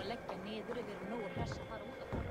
að leggja niður ef við erum nógu hress að fara út að borða.